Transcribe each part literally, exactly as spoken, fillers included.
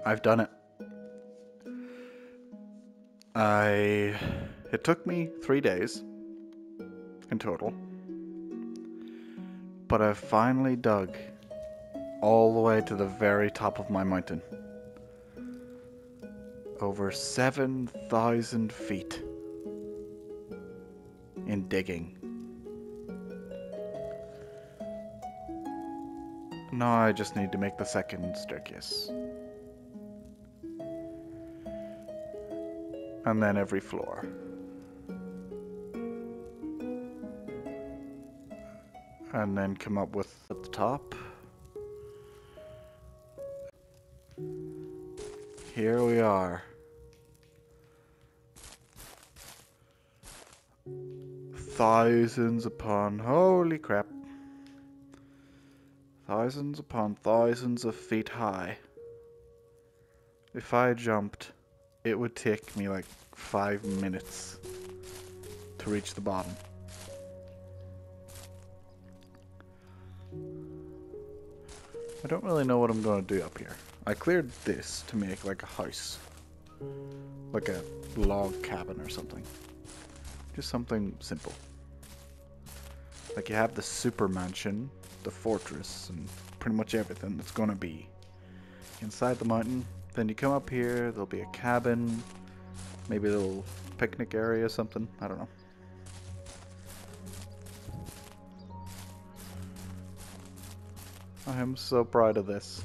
I've done it. I... It took me three days in total. But I finally dug all the way to the very top of my mountain. Over seven thousand feet in digging. Now I just need to make the second staircase. And then every floor. And then come up with at the top. Here we are. Thousands upon, holy crap. Thousands upon thousands of feet high. If I jumped, it would take me like five minutes to reach the bottom. I don't really know what I'm going to do up here. I cleared this to make like a house. Like a log cabin or something. Just something simple. Like you have the super mansion, the fortress, and pretty much everything that's going to be inside the mountain. Then you come up here, there'll be a cabin, maybe a little picnic area or something. I don't know. I am so proud of this.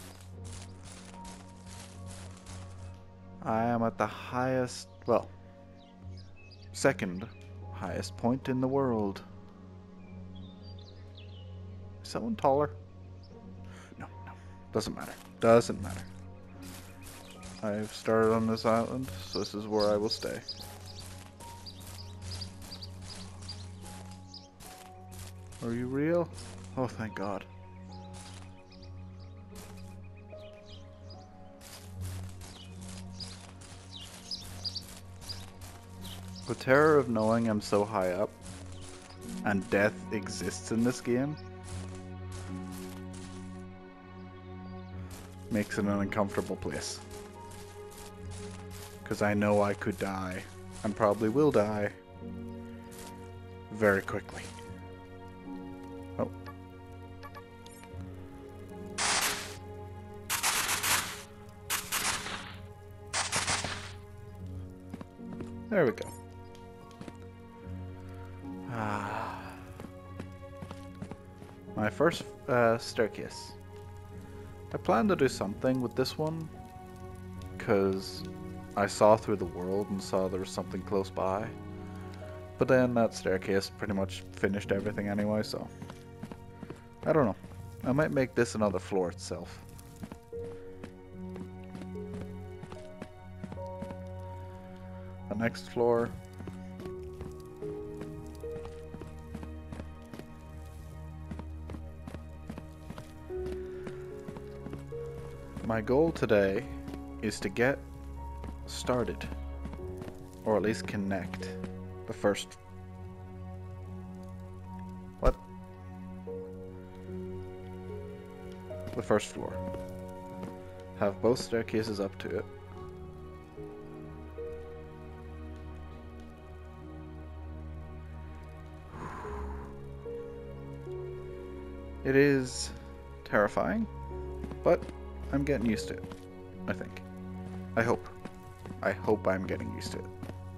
I am at the highest, well, second highest point in the world. Is someone taller? No, no, doesn't matter. Doesn't matter. I've started on this island, so this is where I will stay. Are you real? Oh, thank God. The terror of knowing I'm so high up and death exists in this game makes it an uncomfortable place. Because I know I could die, and probably will die, very quickly. Oh. There we go. Ah. My first uh, staircase. I plan to do something with this one, because I saw through the world and saw there was something close by. But then that staircase pretty much finished everything anyway, so I don't know. I might make this another floor itself. The next floor. My goal today is to get started, or at least connect the first. What? The first floor. Have both staircases up to it. It is terrifying, but I'm getting used to it, I think. I hope. I hope I'm getting used to it.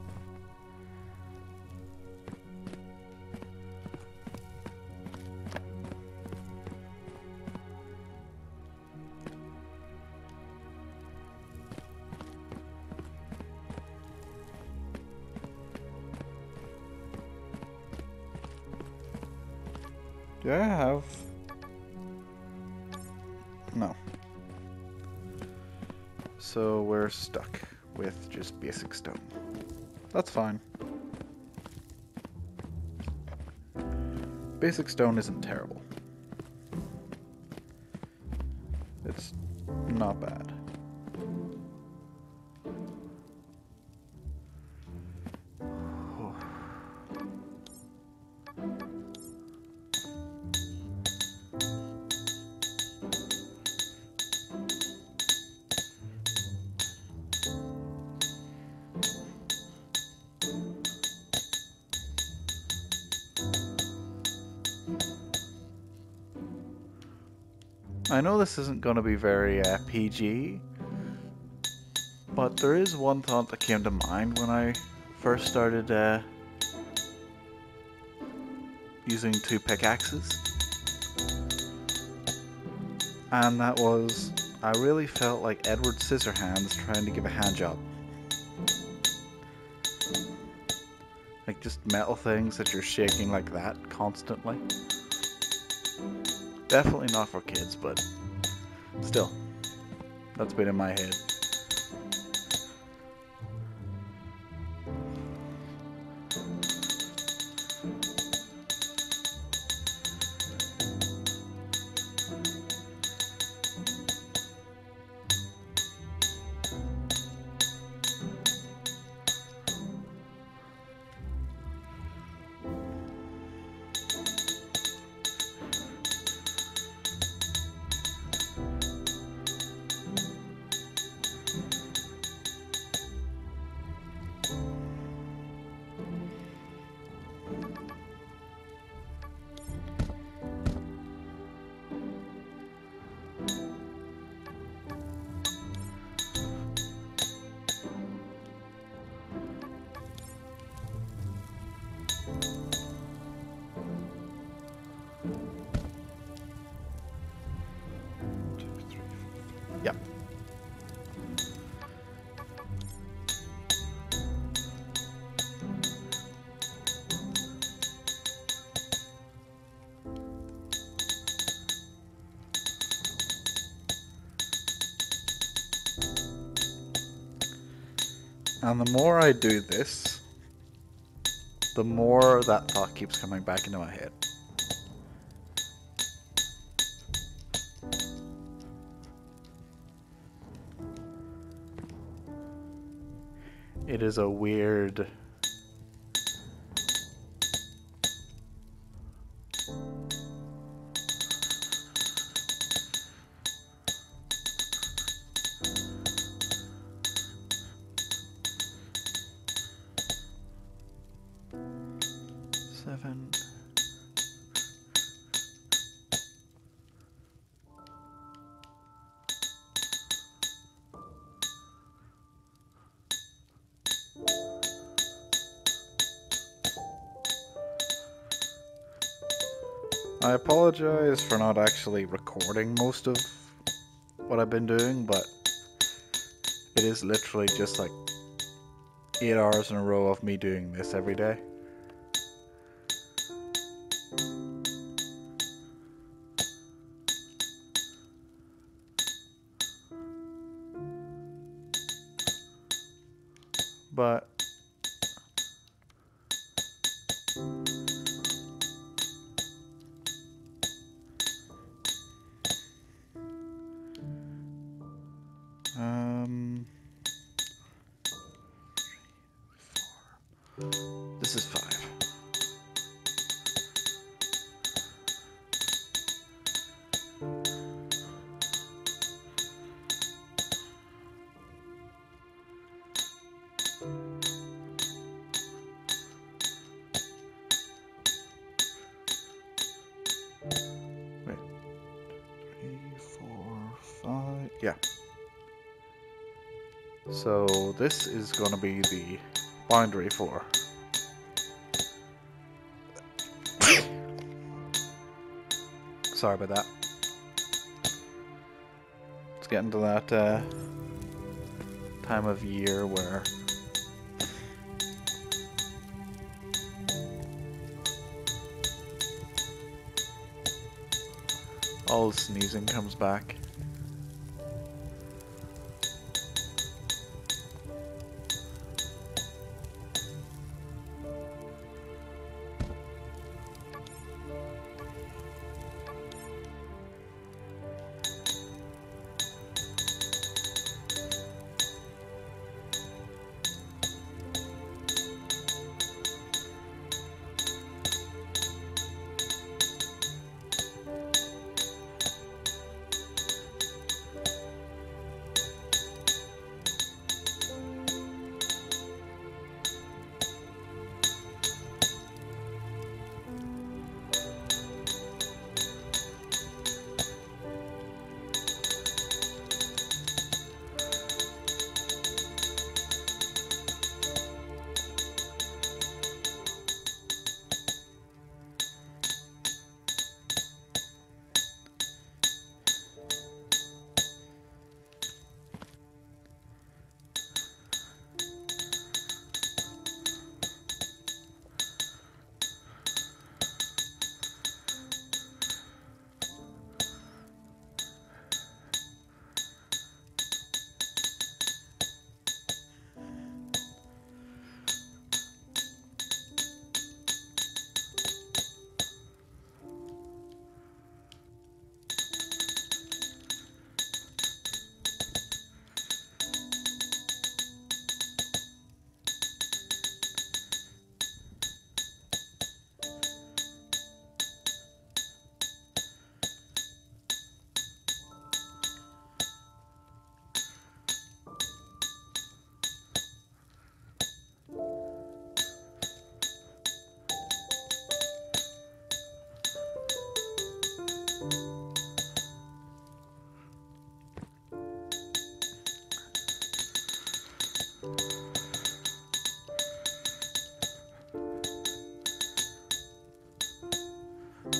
Do I have... No. So we're stuck with just basic stone. That's fine. Basic stone isn't terrible. It's not bad. I know this isn't going to be very uh, P G, but there is one thought that came to mind when I first started uh, using two pickaxes. And that was, I really felt like Edward Scissorhands trying to give a hand job. Like just metal things that you're shaking like that constantly. Definitely not for kids, but still, that's been in my head. Yep. And the more I do this, the more that thought keeps coming back into my head. It is a weird... Seven... I apologize for not actually recording most of what I've been doing, but it is literally just like eight hours in a row of me doing this every day. But Um, four. This is five. Wait. Three, four, five. Yeah. So this is going to be the boundary for. Sorry about that. It's getting to that uh, time of year where all the sneezing comes back.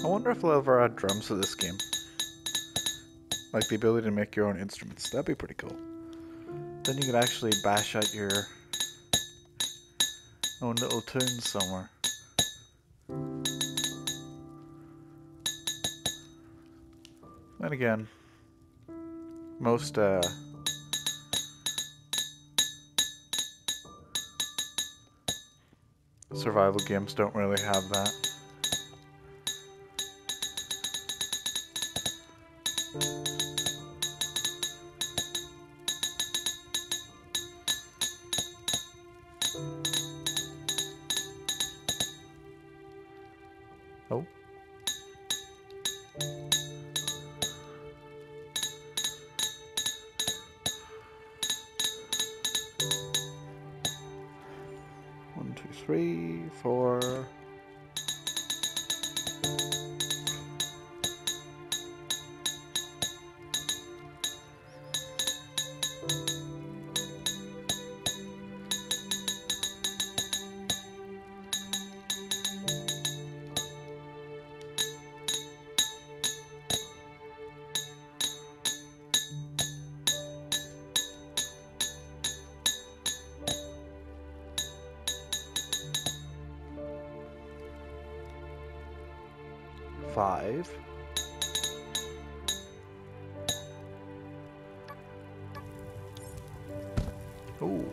I wonder if they'll ever add drums to this game. Like the ability to make your own instruments. That'd be pretty cool. Then you could actually bash out your own little tunes somewhere. And again, most uh, survival games don't really have that. Oh. One, two, three, four. Five. Ooh.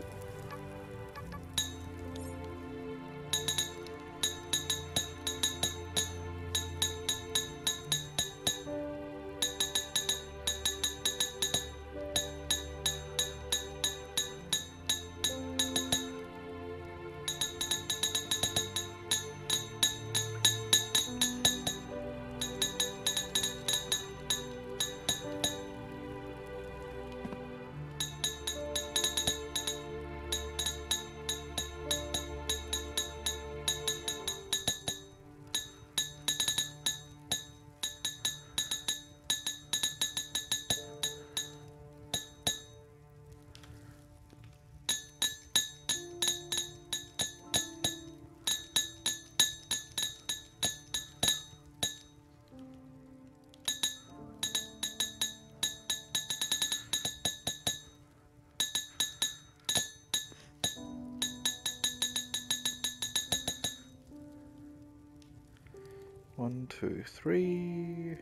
One, two, three.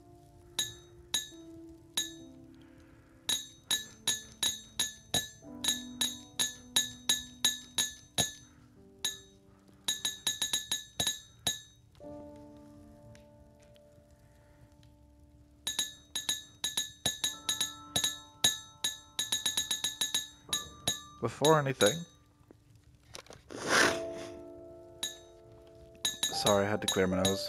Before anything, sorry, I had to clear my nose.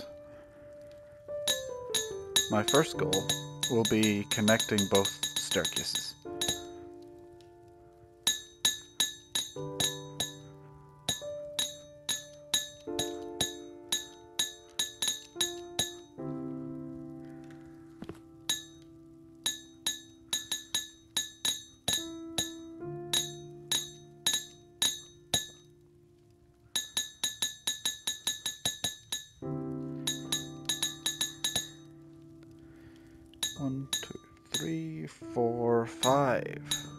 My first goal will be connecting both staircases. One, two, three, four, five.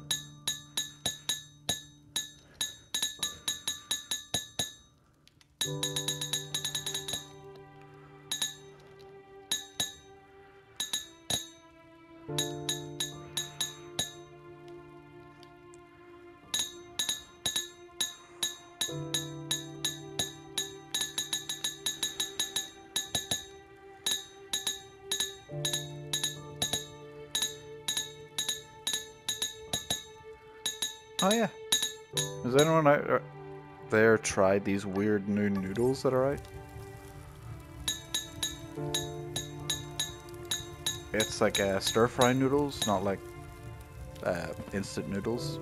Oh yeah. Has anyone out there tried these weird new noodles that are out? It's like uh, stir-fry noodles, not like uh, instant noodles.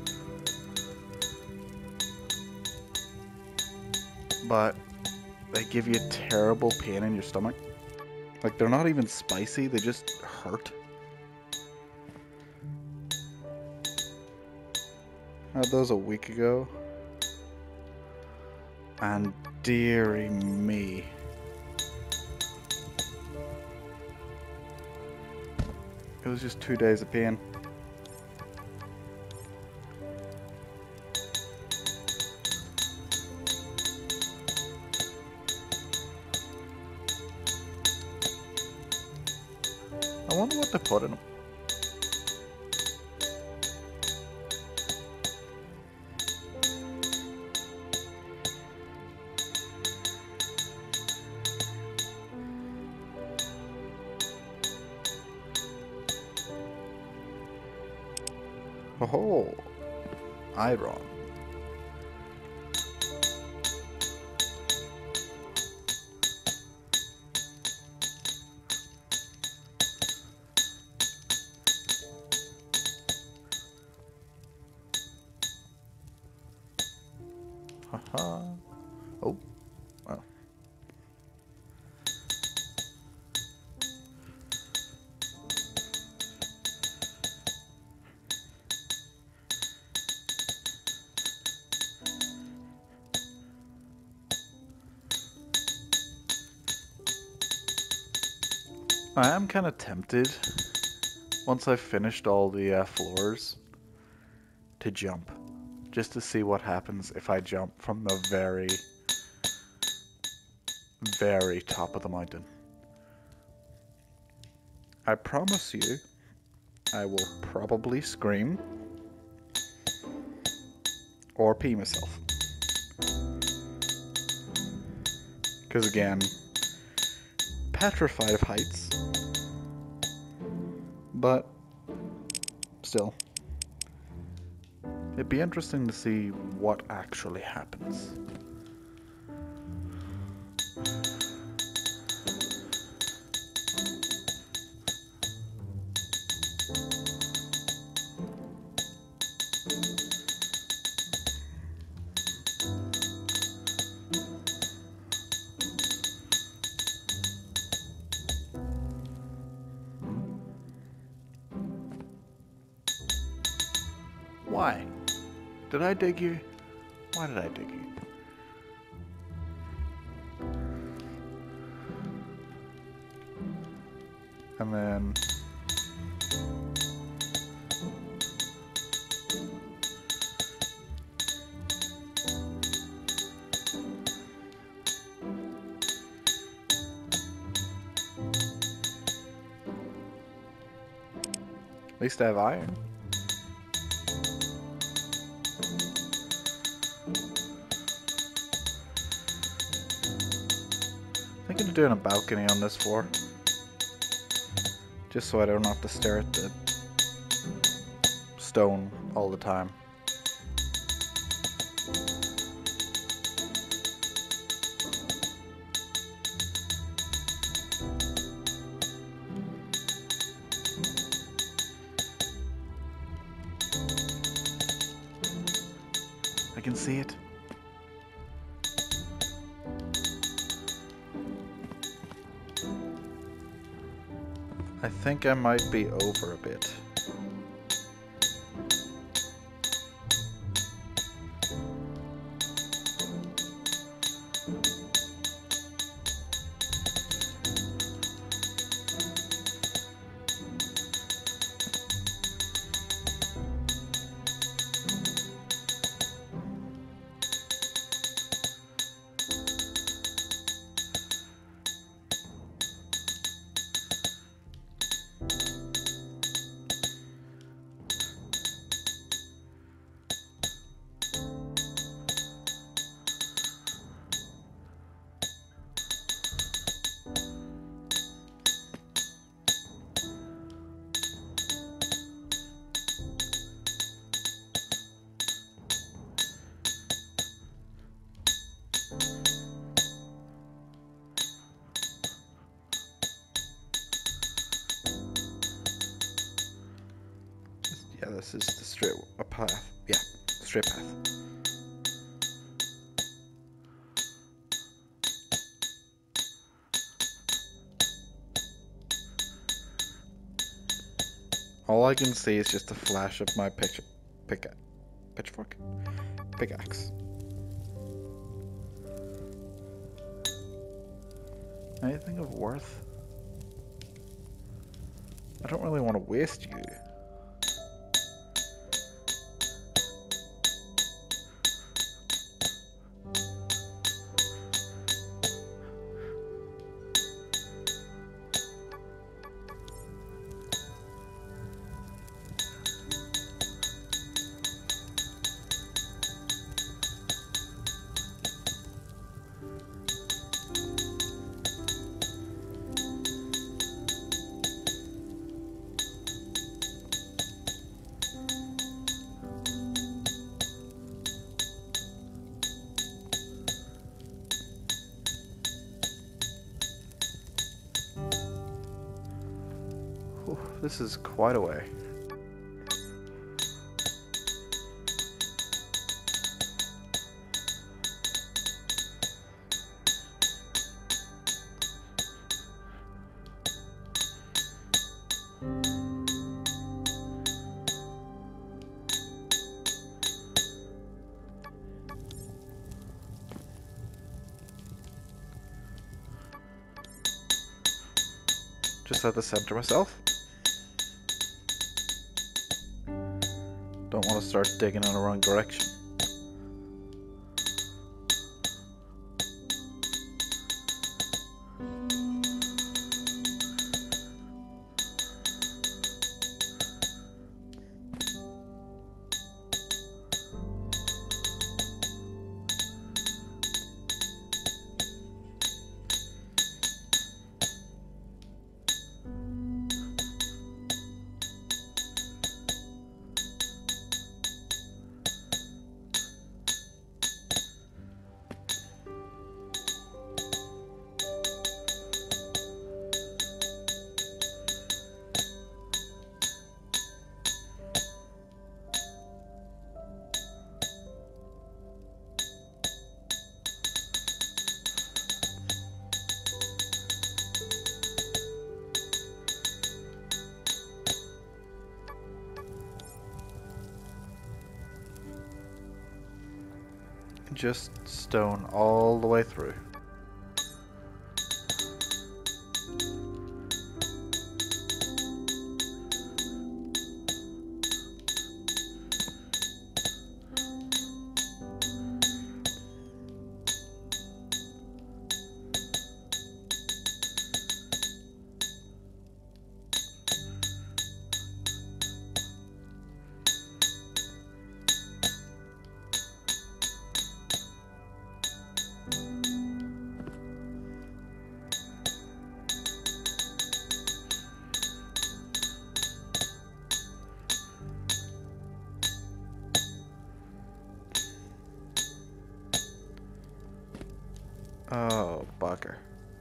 But they give you terrible pain in your stomach. Like, they're not even spicy, they just hurt. I had those a week ago. And dearie me. It was just two days of pain. I wonder what they put in them. Oh, iron. Haha. Oh, well. I am kind of tempted, once I've finished all the uh, floors, to jump. Just to see what happens if I jump from the very, very top of the mountain. I promise you, I will probably scream or pee myself. Because again, petrified of heights, but still, it'd be interesting to see what actually happens. Why? Did I dig you? Why did I dig you? And then... At least I have iron. Thinking of doing a balcony on this floor, just so I don't have to stare at the stone all the time. I can see it. I think I might be over a bit. Yeah, this is the straight a path. Yeah, straight path. All I can see is just a flash of my pitch, pick, pitchfork, pickaxe. Anything of worth? I don't really want to waste you. Whew, this is quite a way. Just at the center myself. Don't want to start digging in the wrong direction. Just stone all the way through. Oh, bugger.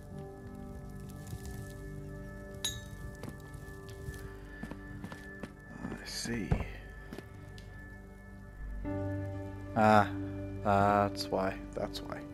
I see. Ah, that's why. That's why.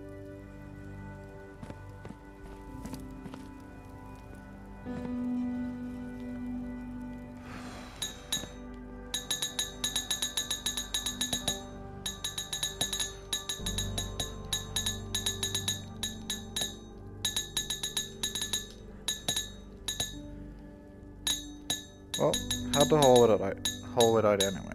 Well, had to haul it out, haul it out anyway.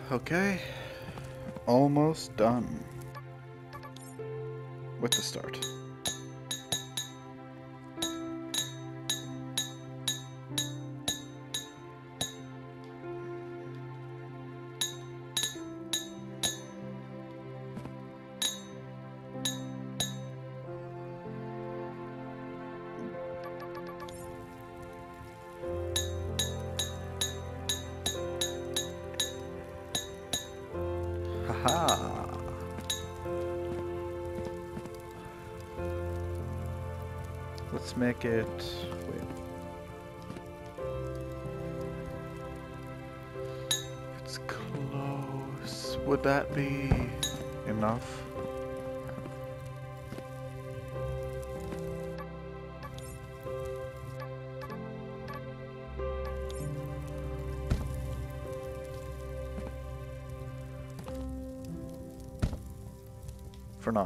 Okay. Almost done with the start. Haha. Let's make it. Wait. It's close. Would that be enough? For now.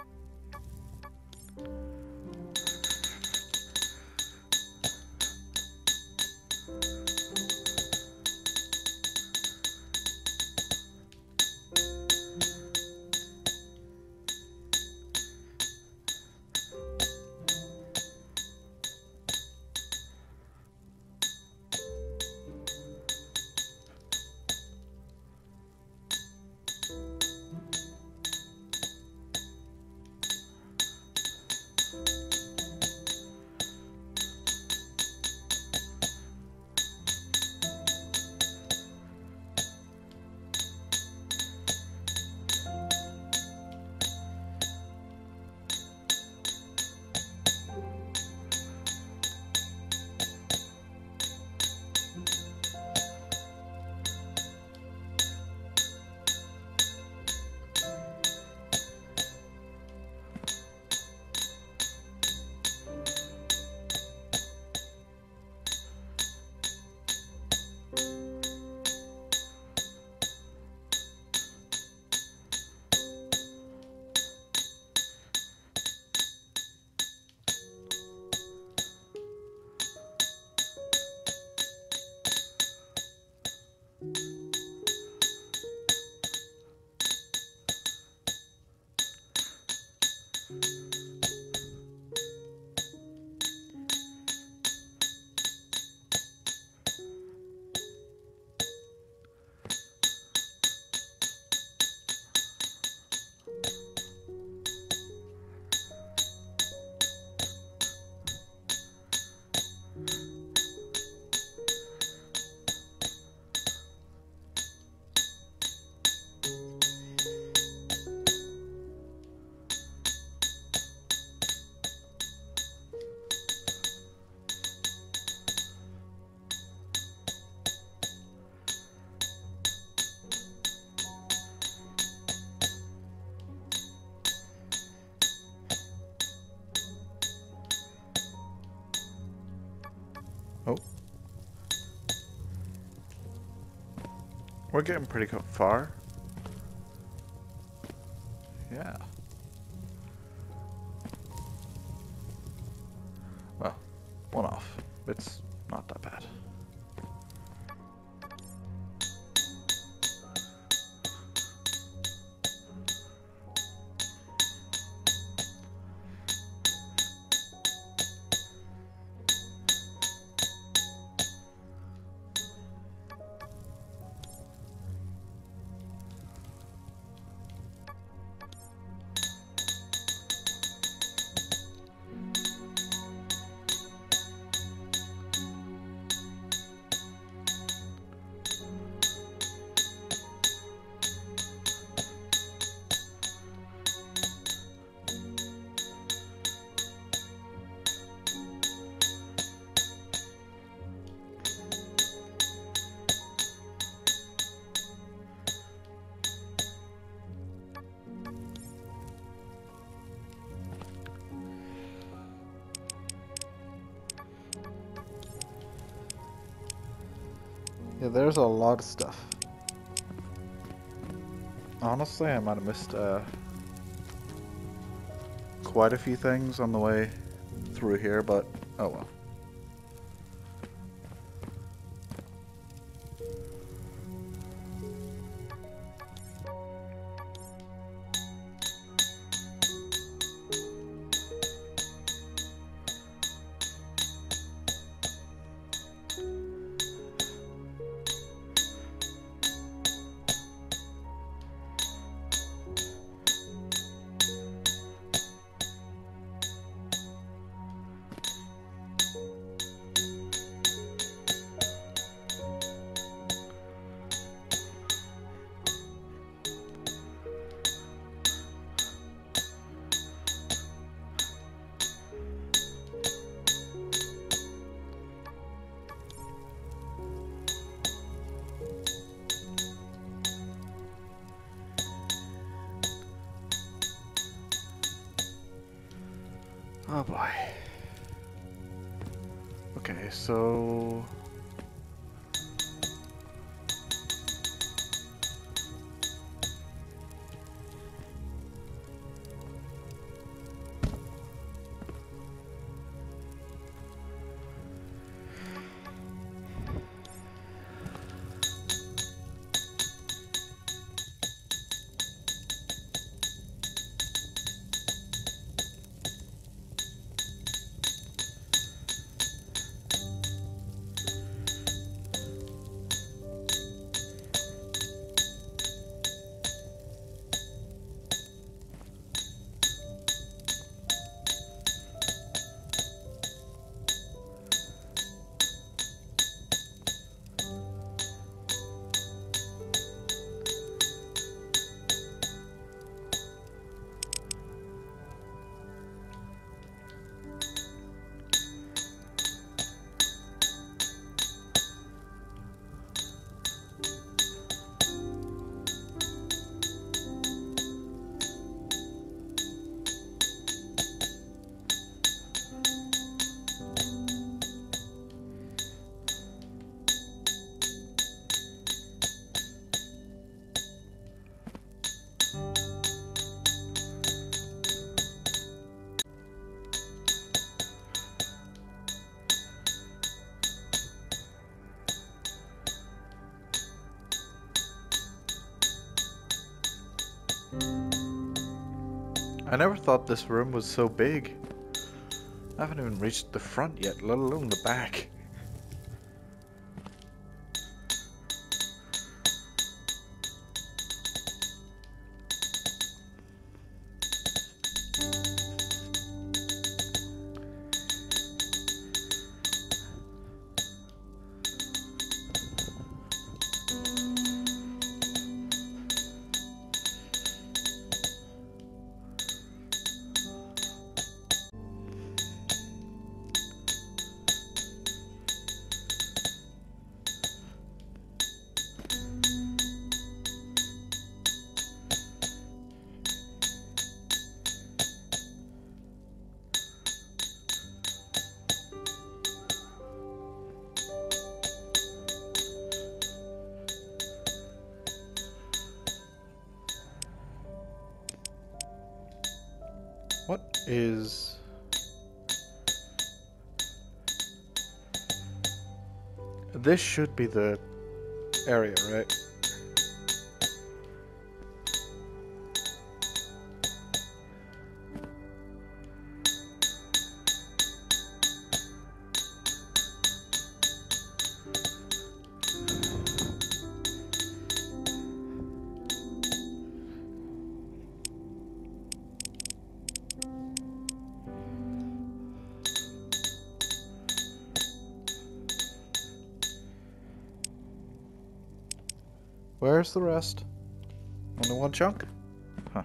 Oh. We're getting pretty far. Yeah. Well, one off. It's not that bad. Yeah, there's a lot of stuff. Honestly, I might have missed uh, quite a few things on the way through here, but oh well. Oh boy. Okay, so... I never thought this room was so big. I haven't even reached the front yet, let alone the back. What is... This should be the area, right? Where's the rest? Only one chunk? Huh.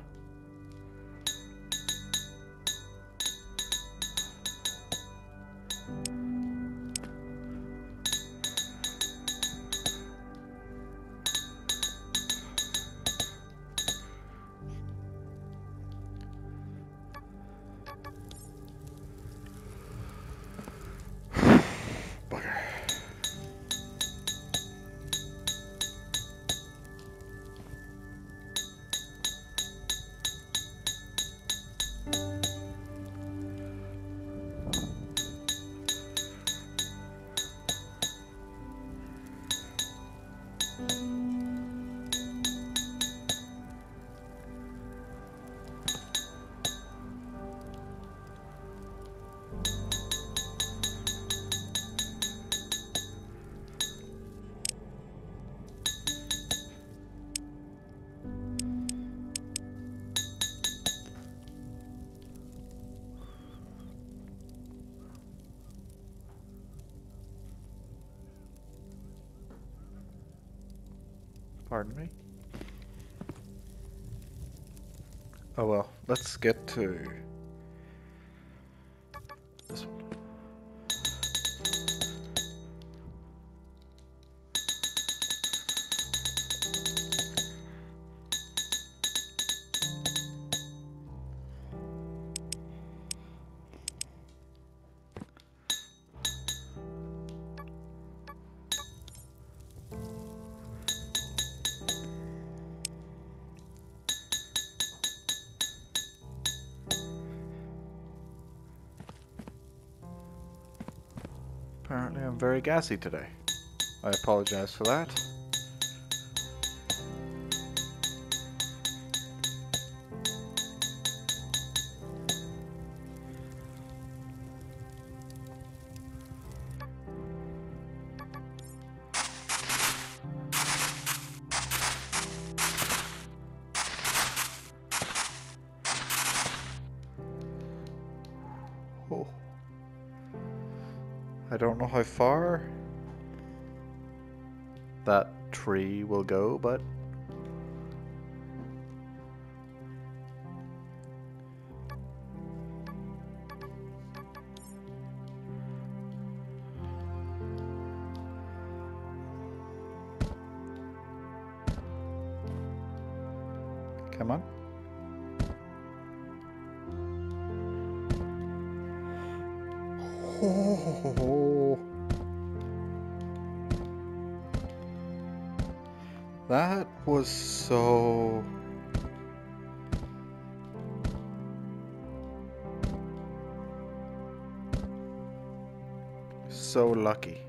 Bugger. Pardon me? Oh well, let's get to this one. Apparently I'm very gassy today. I apologize for that. Oh. I don't know how far that tree will go, but come on. Oh, that was so... so lucky.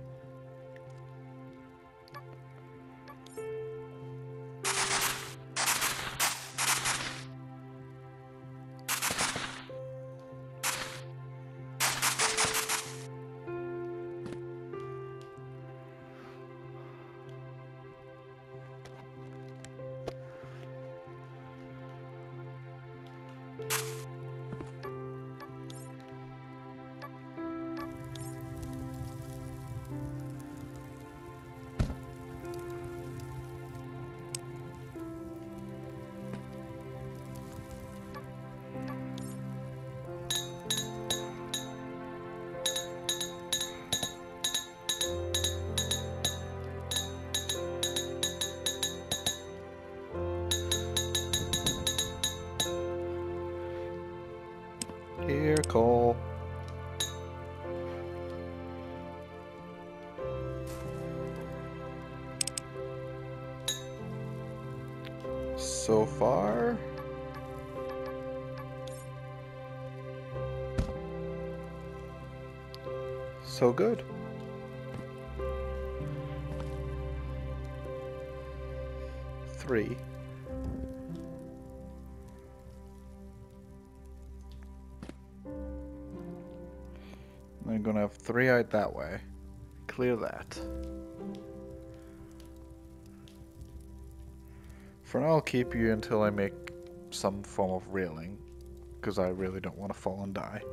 Here, Cole. So far, so good. Three. I'm gonna have three out that way. Clear that. For now, I'll keep you until I make some form of railing, because I really don't want to fall and die.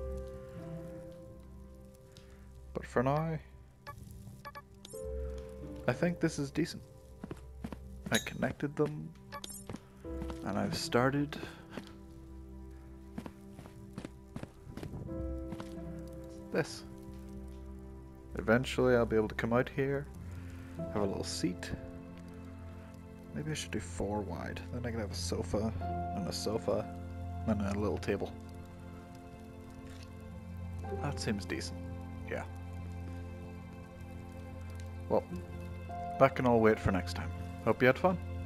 But for now, I think this is decent. I connected them, and I've started this. Eventually I'll be able to come out here, have a little seat. Maybe I should do four wide, then I can have a sofa, and a sofa, and a little table. That seems decent, yeah. Well, that can all wait for next time. Hope you had fun.